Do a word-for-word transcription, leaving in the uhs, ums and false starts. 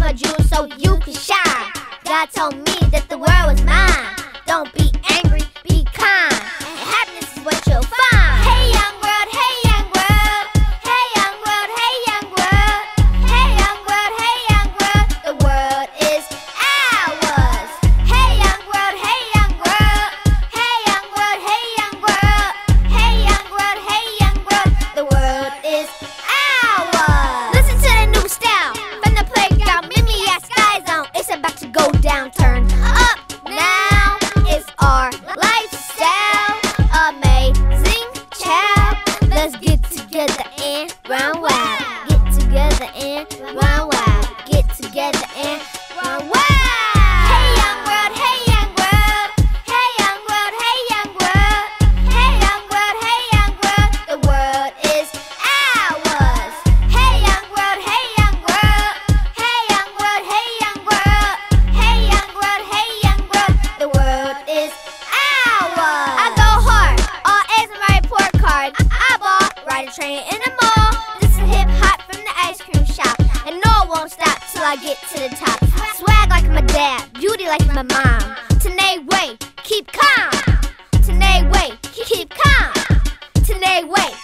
my jewels so you can shine. God told me that the world was mine. Don't be angry, be kind, and happiness is what you'll find. Hey young world, hey young world, hey young world, hey young world, hey young world, hey young world, the world is ours. Hey young world, hey young world, hey young world, hey young world, hey young world, hey young world, the world is ours. Listen to the new style from the playground, meet me at Sky Zone. It's about to go down, turn up now. It's our lifestyle, amazing child. Let's get together and run wild. Get together and run wild. Get together and run wild. Hey young world, hey young world, hey young world, hey young world, hey young world, hey young world, the world is ours. Hey young world, hey young world, hey young world, hey young world, hey young world, hey young world, the world is ours. I go hard, all A's in my report card. I ball, ride a train in the mall. This is hip hop from the ice cream shop, and no, it won't stop till I get to the top. Swag like my dad, beauty like my mom. Tenay way, keep calm. Tenay way, keep calm. Tenay way,